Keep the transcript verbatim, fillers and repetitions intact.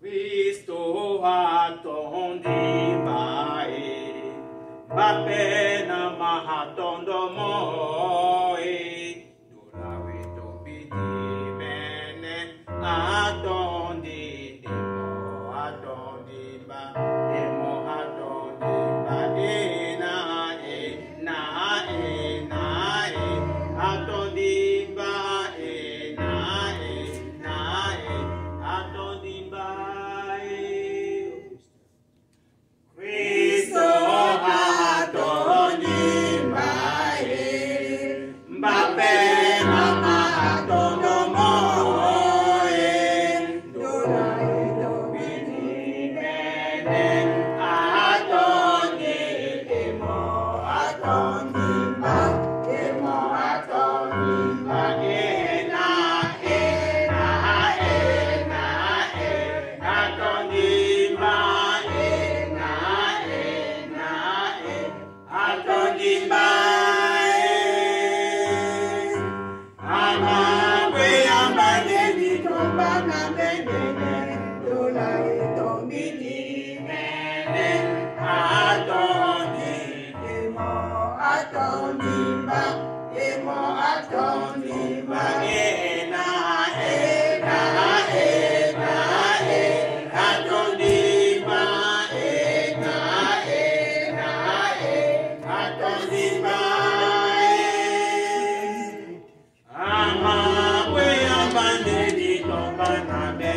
Cristo atondi bae, bapena mahatondo moe, dulawe tobidi mene, atondi demo, atondi ba, demo atondi ba, ena e, na e, na e, atondi ba, ena e, na e, atondi ba. Cristo atondi bae, bapena mahatondo moe, dulawe tobidi mene, atondi demo, atondi ba, demo atondi ba, ena e, na e, na e, atondi ba, ena e, na e, atondi ba. Amagwe ambane nitomba na menene, dulawe tobidi mene, atondi demo, atondi ba, demo atondi ba, ena e, na e, na e, atondi ba, ena e, na e, atondi ba. Amagwe ambane nitomba na menene.